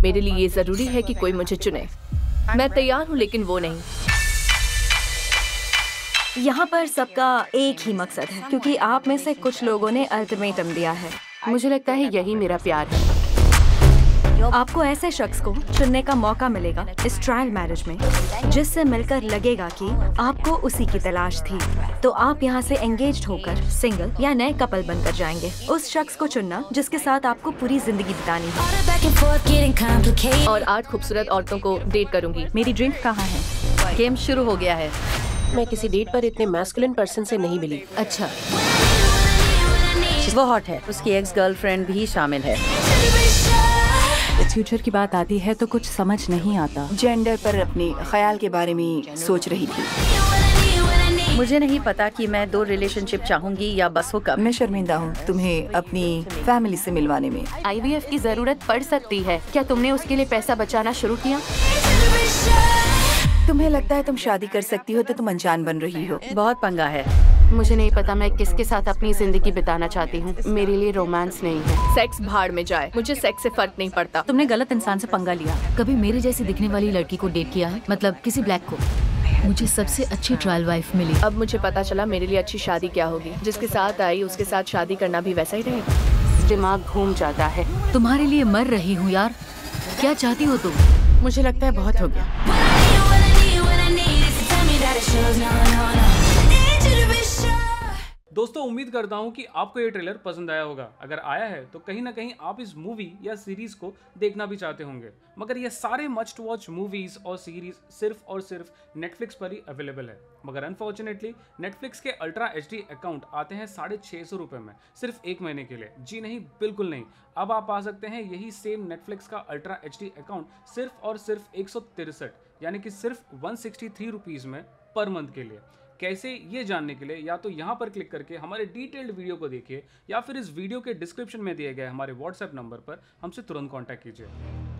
मेरे लिए ये जरूरी है कि कोई मुझे चुने। मैं तैयार हूँ, लेकिन वो नहीं। यहाँ पर सबका एक ही मकसद है, क्योंकि आप में से कुछ लोगों ने अल्टीमेटम दिया है। मुझे लगता है यही मेरा प्यार है। आपको ऐसे शख्स को चुनने का मौका मिलेगा इस ट्रायल मैरिज में, जिससे मिलकर लगेगा कि आपको उसी की तलाश थी। तो आप यहाँ से एंगेज्ड होकर सिंगल या नए कपल बनकर जाएंगे। उस शख्स को चुनना जिसके साथ आपको पूरी जिंदगी बितानी है। और 8 खूबसूरत औरतों को डेट करूंगी। मेरी ड्रिंक कहाँ है? गेम शुरू हो गया है। मैं किसी डेट पर इतने मैस्कुलिन पर्सन से नहीं मिली। अच्छा, वो हॉट है। उसकी एक्स गर्लफ्रेंड भी शामिल है। फ्यूचर की बात आती है तो कुछ समझ नहीं आता। जेंडर पर अपने ख्याल के बारे में सोच रही थी। मुझे नहीं पता कि मैं 2 रिलेशनशिप चाहूंगी या बस हो कब। मैं शर्मिंदा हूँ तुम्हें अपनी फैमिली से मिलवाने में। IVF की जरूरत पड़ सकती है। क्या तुमने उसके लिए पैसा बचाना शुरू किया? तुम्हें लगता है तुम शादी कर सकती हो तो तुम अनजान बन रही हो। बहुत पंगा है। मुझे नहीं पता मैं किसके साथ अपनी जिंदगी बिताना चाहती हूँ। मेरे लिए रोमांस नहीं है। सेक्स भाड़ में जाए, मुझे सेक्स से फर्क नहीं पड़ता। तुमने गलत इंसान से पंगा लिया। कभी मेरे जैसी दिखने वाली लड़की को डेट किया है? मतलब किसी ब्लैक को। मुझे सबसे अच्छी ट्रायल वाइफ मिली। अब मुझे पता चला मेरे लिए अच्छी शादी क्या होगी। जिसके साथ आई उसके साथ शादी करना भी वैसा ही रहेगा। दिमाग घूम जाता है। तुम्हारे लिए मर रही हूँ यार। क्या चाहती हो तुम? मुझे लगता है बहुत हो गया। दोस्तों, उम्मीद करता हूं कि आपको ये ट्रेलर पसंद आया होगा। अगर आया है तो कहीं ना कहीं आप इस मूवी या सीरीज को देखना भी चाहते होंगे। मगर ये सारे मस्ट वॉच मूवीज और सीरीज सिर्फ और सिर्फ नेटफ्लिक्स पर ही अवेलेबल है। मगर अनफॉर्चुनेटली नेटफ्लिक्स के अल्ट्रा HD अकाउंट आते हैं 650 रुपये में, सिर्फ 1 महीने के लिए। जी नहीं, बिल्कुल नहीं। अब आप पा सकते हैं यही सेम नेटफ्लिक्स का अल्ट्रा HD अकाउंट सिर्फ और सिर्फ 163 यानी कि सिर्फ 163 रुपीज़ में पर मंथ के लिए। कैसे, ये जानने के लिए या तो यहाँ पर क्लिक करके हमारे डिटेल्ड वीडियो को देखिए, या फिर इस वीडियो के डिस्क्रिप्शन में दिए गए हमारे व्हाट्सएप नंबर पर हमसे तुरंत कांटेक्ट कीजिए।